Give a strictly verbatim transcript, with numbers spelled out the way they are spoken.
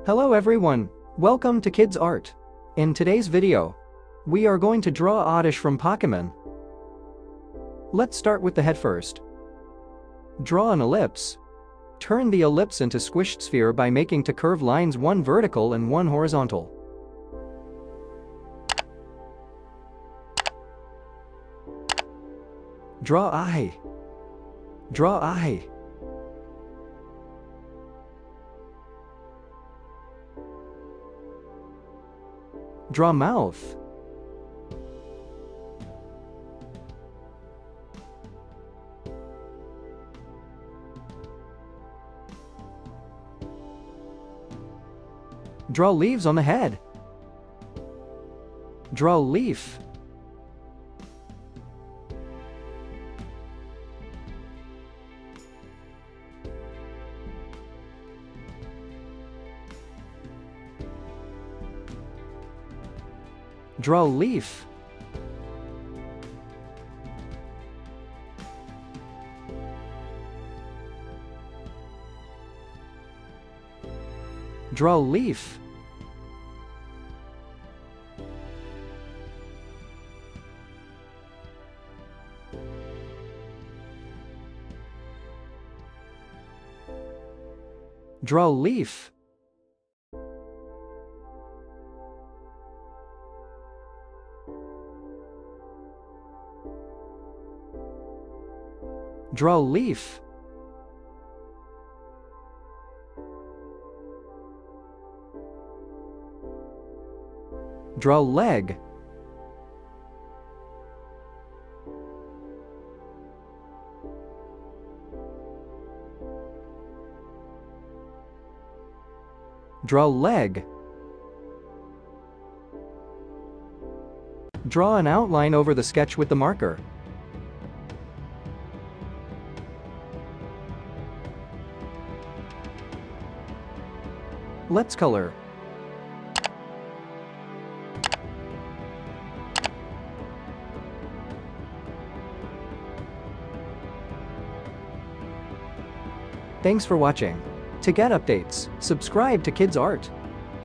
Hello everyone, welcome to Kidz Art. In today's video, we are going to draw Oddish from Pokemon. Let's start with the head first. Draw an ellipse. Turn the ellipse into squished sphere by making two curved lines, one vertical and one horizontal. Draw eye. Draw eye. Draw mouth. Draw leaves on the head. Draw leaf. Draw leaf. Draw leaf. Draw leaf. Draw leaf. Draw leg. Draw leg. Draw an outline over the sketch with the marker. Let's color. Thanks for watching. To get updates, subscribe to Kidz Art.